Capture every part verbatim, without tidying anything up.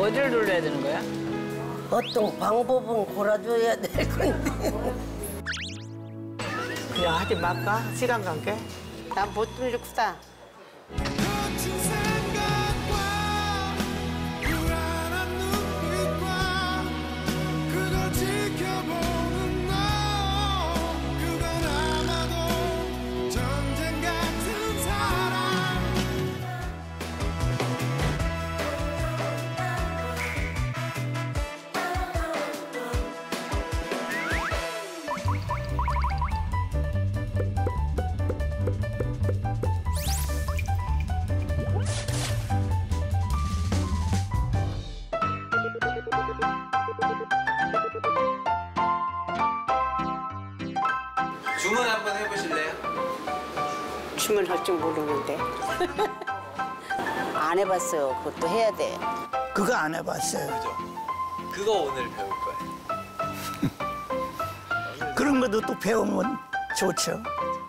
어디를 눌러야 되는 거야? 어떤 방법은 골아줘야 될 건데. 그냥 하지 말까? 시간 관계? 난 못 들겠다. 주문 한번 해보실래요? 주문할 줄 모르는데. 안 해봤어요. 그것도 해야 돼. 그거 안 해봤어요. 그죠? 그거 오늘 배울 거예요. 그런 것도 또 배우면 좋죠.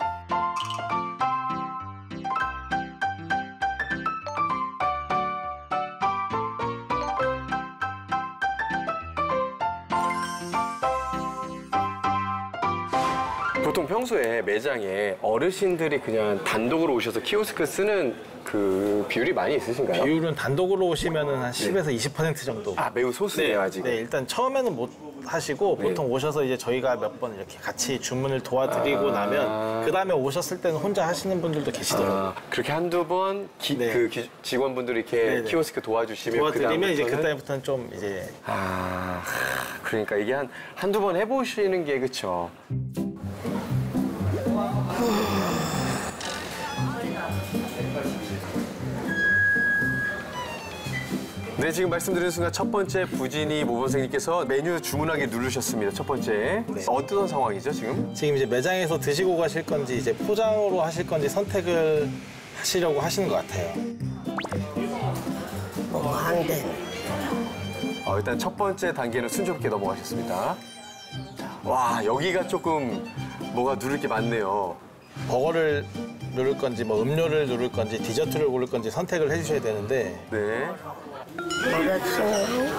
보통 평소에 매장에 어르신들이 그냥 단독으로 오셔서 키오스크 쓰는 그 비율이 많이 있으신가요? 비율은 단독으로 오시면은 한 십에서 이십 퍼센트 정도. 아, 매우 소수네요, 네, 아직. 네, 일단 처음에는 못 하시고 네. 보통 오셔서 이제 저희가 몇 번 이렇게 같이 주문을 도와드리고 아. 나면 그 다음에 오셨을 때는 혼자 하시는 분들도 계시더라고요. 아, 그렇게 한두 번 기, 네. 그 기, 직원분들이 이렇게 네네. 키오스크 도와주시면 도와드리면 이제 그다음부터는- 그때부터는 좀 이제 아, 그러니까 이게 한 한두 번 해보시는 게 그쵸? 네, 지금 말씀드린 순간 첫 번째 부진이 모범생님께서 메뉴 주문하기 누르셨습니다. 첫 번째. 네. 어떤 상황이죠, 지금? 지금 이제 매장에서 드시고 가실 건지 이제 포장으로 하실 건지 선택을 하시려고 하시는 것 같아요. 뭐 안 돼. 어, 일단 첫 번째 단계는 순조롭게 넘어가셨습니다. 와, 여기가 조금 뭐가 누를 게 많네요. 버거를 누를 건지 뭐 음료를 누를 건지 디저트를 고를 건지 선택을 해주셔야 되는데 네. 알았어요.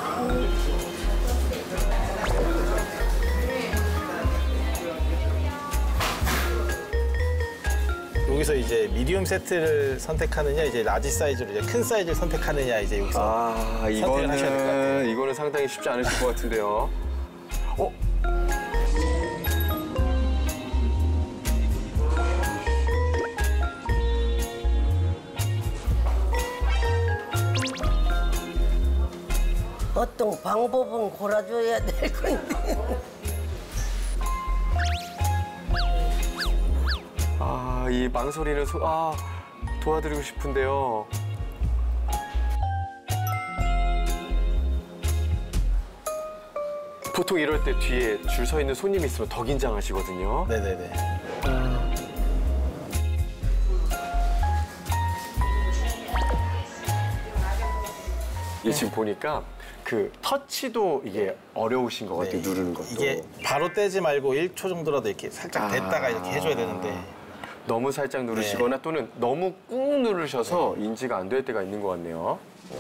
여기서 이제 미디움 세트를 선택하느냐 이제 라지 사이즈로 이제 큰 사이즈를 선택하느냐 이제 여기서 아, 선택을 하셔야 될 것 같아요. 이거는, 이거는 상당히 쉽지 않으실 것 같은데요. 어? 어떤 방법은 골아줘야 될 건데. 아, 이 망설이는 소, 아, 도와드리고 싶은데요. 보통 이럴 때 뒤에 줄 서 있는 손님이 있으면 더 긴장하시거든요. 네네네. 이게 지금 보니까 그 터치도 이게 어려우신 것 같아요, 네. 누르는 것도. 이게 바로 떼지 말고 일 초 정도라도 이렇게 살짝 댔다가 아. 이렇게 해줘야 되는데 너무 살짝 누르시거나 네. 또는 너무 꾹 누르셔서 인지가 안 될 때가 있는 것 같네요.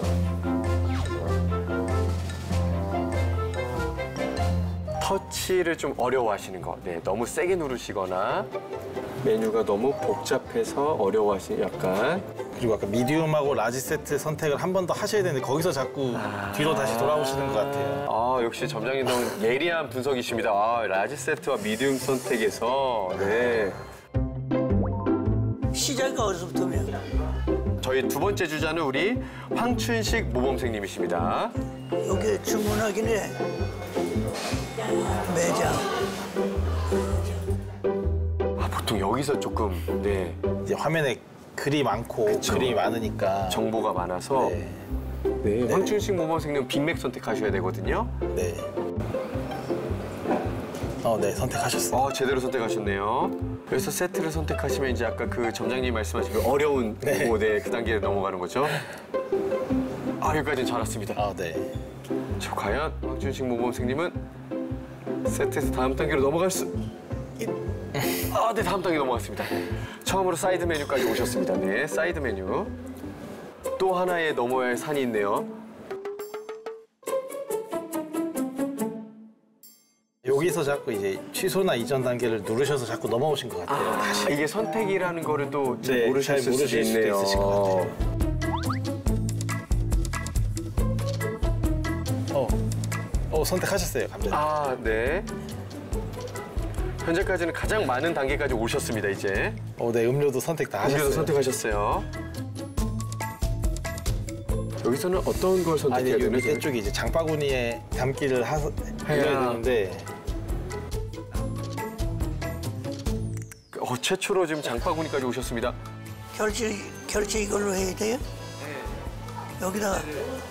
터치를 좀 어려워하시는 거. 네, 너무 세게 누르시거나 메뉴가 너무 복잡해서 어려워하시는 약간. 그리고 아까 미디움하고 라지 세트 선택을 한 번 더 하셔야 되는데 거기서 자꾸 뒤로 다시 돌아오시는 것 같아요. 아, 역시 점장님 너무 예리한 분석이십니다. 아, 라지 세트와 미디움 선택에서. 네. 시작이 어디서부터면? 저희 두 번째 주자는 우리 황춘식 모범생님이십니다. 여기 주문하긴 해. 매장. 아, 보통 여기서 조금, 네, 이제 화면에 글이 많고 그쵸. 그림이 많으니까 정보가 많아서. 네. 네, 황춘식 모범생님 빅맥 선택하셔야 되거든요. 네. 어, 네, 선택하셨어요. 어, 제대로 선택하셨네요. 그래서 세트를 선택하시면 이제 아까 그 점장님 말씀하신 그 어려운 네. 네. 네, 그 단계로 넘어가는 거죠. 아, 여기까지는 잘 왔습니다. 아, 네. 자, 과연 황춘식 모범생님은 세트에서 다음 단계로 넘어갈 수... 있... 아, 네, 다음 단계 넘어갔습니다. 처음으로 사이드 메뉴까지 오셨습니다. 네, 사이드 메뉴. 또 하나의 넘어야 할 산이 있네요. 거기서 자꾸 이제 취소나 이전 단계를 누르셔서 자꾸 넘어오신 것 같아요. 아, 이게 선택이라는 거를 또 잘 네, 모르셨을 잘 모르실 수도 수도 있네요. 있으신 것 같아요. 어, 어 선택하셨어요, 감자님. 아, 네. 현재까지는 가장 많은 단계까지 오셨습니다, 이제. 어, 네, 음료도 선택 다 하셨어요. 음료도 선택하셨어요. 여기서는 어떤 걸 아니, 선택해야 이 되나요? 밑에 쪽이 이제 장바구니에 담기를 하, 해야 되는데 어, 최초로 지금 장바구니까지 오셨습니다. 결제 결제 이걸로 해야 돼요? 네. 여기다가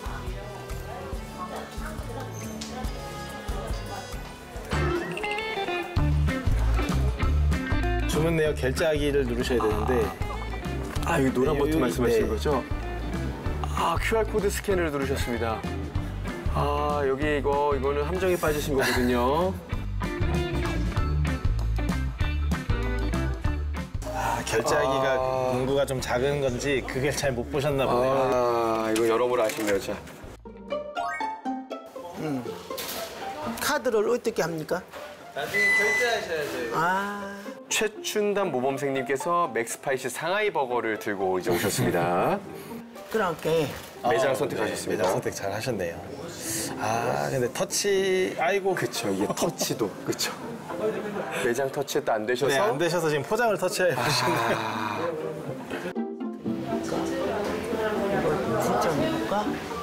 주문 내역 결제하기를 누르셔야 되는데 아, 여기 노란 네, 버튼 여기, 말씀하시는 네. 거죠? 아, 큐알코드 스캔을 누르셨습니다. 아, 여기 이거, 이거는 함정에 빠지신 거거든요. 아, 결제하기가 아. 문구가 좀 작은 건지 그걸 잘 못 보셨나 보네요. 아, 이거 여러모로 아쉽네요, 자. 카드를 어떻게 합니까? 나중에 결제하셔야죠. 아, 최춘담 모범생님께서 맥스파이시 상하이 버거를 들고 이제 오셨습니다. 그렇게 매장 아, 선택하셨습니다. 네, 매장 선택 잘 하셨네요. 아, 근데 터치, 아이고. 그쵸, 이게 터치도, 그쵸. 매장 터치도 안 되셔서. 네, 안 되셔서 지금 포장을 터치해 보시네요. 진짜 뭘까?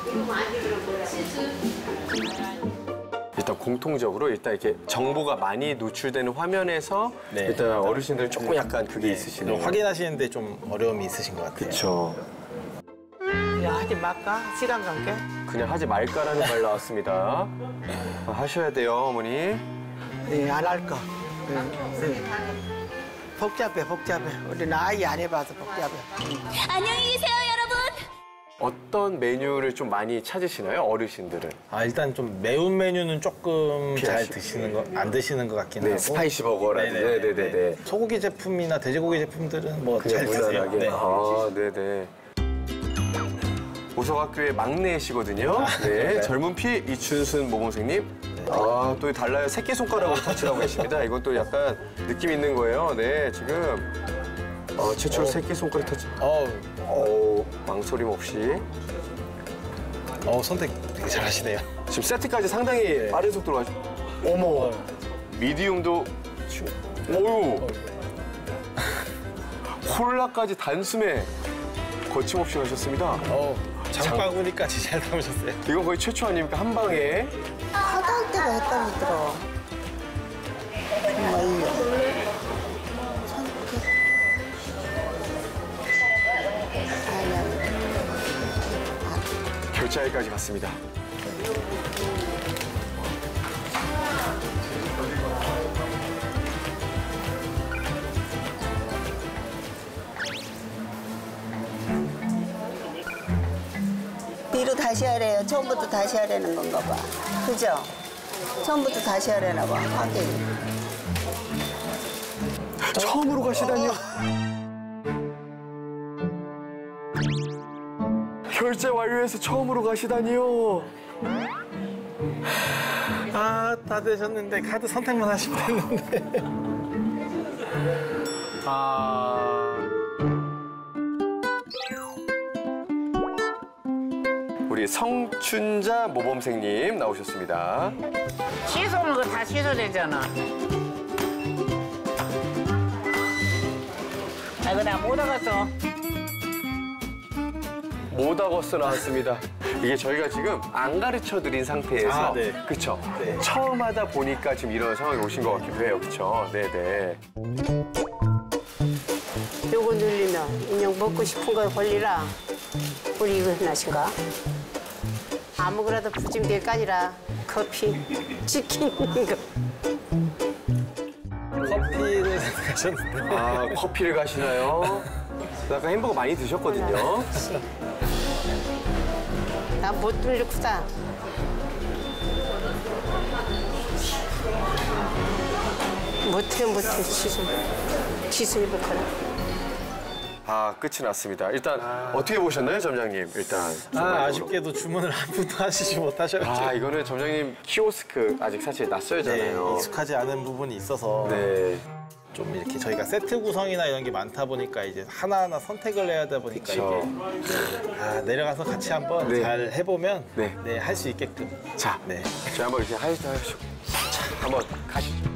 일단 공통적으로 일단 이렇게 정보가 많이 노출되는 화면에서 네. 일단 어르신들은 조금 약간 그게 좀 있으시네요. 확인하시는데 좀 어려움이 있으신 것 같아요. 그쵸. 그냥 하지 말까? 시간 관계? 그냥 하지 말까라는 말 나왔습니다. 아, 하셔야 돼요, 어머니. 네, 안 할 거. 네, 네. 복잡해, 복잡해. 우리 나이 안 해봐서 복잡해. 안녕히 계세요, 여러분. 어떤 메뉴를 좀 많이 찾으시나요, 어르신들은? 아, 일단 좀 매운 메뉴는 조금 잘 피하시고. 드시는 거, 안 드시는 것 같긴 네, 하고. 스파이시 버거라든지. 네네네. 네네네. 소고기 제품이나 돼지고기 제품들은 뭐 그냥 잘 드세요. 무난하게. 네. 아, 네네. 보석학교의 막내시거든요. 네, 젊은 피 이춘순 모범생님. 아, 또 달라요. 새끼손가락으로 터치하고 계십니다. 이건 또 약간 느낌 있는 거예요. 네, 지금 어, 최초로 새끼손가락 터치. 어, 어, 망설임 없이. 어, 선택 되게 잘 하시네요. 지금 세트까지 상당히 빠른 속도로 하시. 어머, 미디움도. 지- 어유. 콜라까지 단숨에 거침없이 가셨습니다. 어, 장바구니까지 잘 담으셨어요. 이건 거의 최초 아닙니까? 한 방에. 하다할 때가 했다고 들어. 정말요. 결제하기까지 갔습니다. 뒤로 다시 하래요. 처음부터 다시 하라는 건가 봐. 그죠? 처음부터 다시 하려나 봐. 확인. 처음으로 가시다니요. 결제 완료해서 처음으로 가시다니요. 아, 다 되셨는데 카드 선택만 하시면 됐는데. 아. 우리 성춘자 모범생님 나오셨습니다. 취소는 거 다 취소되잖아. 아이고, 나 못 와갔어. 모다거스 나왔습니다. 이게 저희가 지금 안 가르쳐 드린 상태에서 아, 네. 그쵸? 네. 처음 하다 보니까 지금 이런 상황이 오신 것 같기도 해요. 그쵸? 네네. 요거 눌리면 인형 먹고 싶은 거 걸리라. 우리 이거 하나신가? 아무거나도 부침개까지라 커피, 치킨 이거. 커피를 선택하셨는데. 아, 커피를 가시나요? 아까 햄버거 많이 드셨거든요. 난 못 눌리구다. 못해 못해 취소. 취소해볼까라. 아, 끝이 났습니다. 일단 어떻게 보셨나요, 점장님? 일단. 아, 전반적으로. 아쉽게도 주문을 한 분도 하시지 못하셔가지고. 아, 이거는 점장님 키오스크 아직 사실 네, 낯설잖아요. 익숙하지 않은 부분이 있어서 네. 좀 이렇게 저희가 세트 구성이나 이런 게 많다 보니까 이제 하나하나 선택을 해야 하다 보니까 그쵸. 이게 아, 내려가서 같이 한번 네. 잘 해보면 네. 네, 할 수 있게끔. 자, 네. 저희 한번 이렇게 하시죠. 자, 한번 가시죠.